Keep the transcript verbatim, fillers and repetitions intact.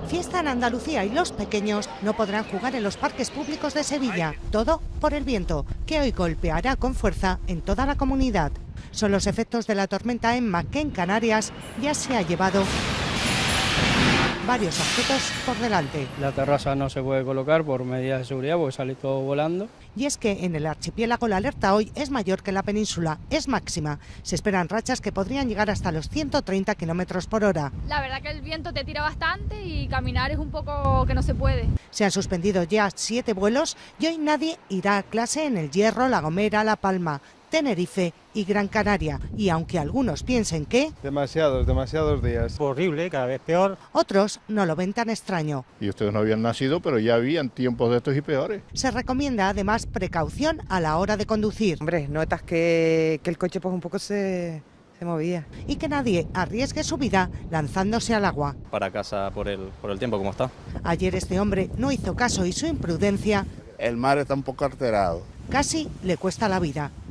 Fiesta en Andalucía y los pequeños no podrán jugar en los parques públicos de Sevilla. Todo por el viento, que hoy golpeará con fuerza en toda la comunidad. Son los efectos de la tormenta Emma, que en Canarias ya se ha llevado varios objetos por delante. La terraza no se puede colocar por medidas de seguridad porque sale todo volando. Y es que en el archipiélago la alerta hoy es mayor que en la península, es máxima. Se esperan rachas que podrían llegar hasta los ciento treinta kilómetros por hora. La verdad que el viento te tira bastante y caminar es un poco que no se puede. Se han suspendido ya siete vuelos y hoy nadie irá a clase en El Hierro, La Gomera, La Palma, Tenerife y Gran Canaria. Y aunque algunos piensen que... Demasiados, demasiados días. Horrible, cada vez peor. Otros no lo ven tan extraño. Y ustedes no habían nacido, pero ya habían tiempos de estos y peores. Se recomienda además precaución a la hora de conducir. Hombre, notas que, que el coche pues un poco se, se movía. Y que nadie arriesgue su vida lanzándose al agua. Para casa por el, por el tiempo como está. Ayer este hombre no hizo caso y su imprudencia... El mar está un poco alterado. Casi le cuesta la vida.